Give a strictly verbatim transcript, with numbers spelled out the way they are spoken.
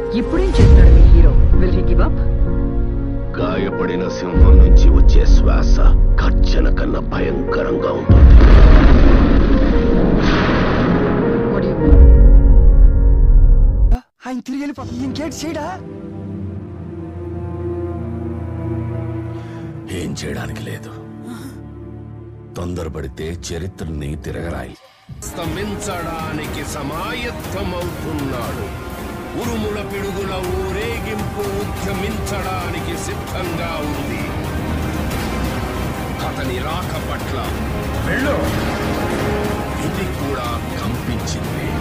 ఇప్పుడేం చేస్తాడు మీ hero? Will he give up? గాయపడిన సింహం నుంచి వచ్చే శ్వాస గర్జన కన్నా భయంకరంగా ఉంటుంది. ఆయన తిరిగి వెళ్ళిపోతుంది. ఇంకేంటి చేయడా? ఏం చేయడానికి లేదు. తొందరపడితే చరిత్రని తిరగరాయి. స్తమించడానికి సమాయత్తమవుతున్నాడు. ఉరుముల పిడుగుల ఊరేగింపు ఉద్యమించడానికి సిద్ధంగా ఉంది. అతని రాక పట్ల వెళ్ళు ఇది కూడా కంపించింది.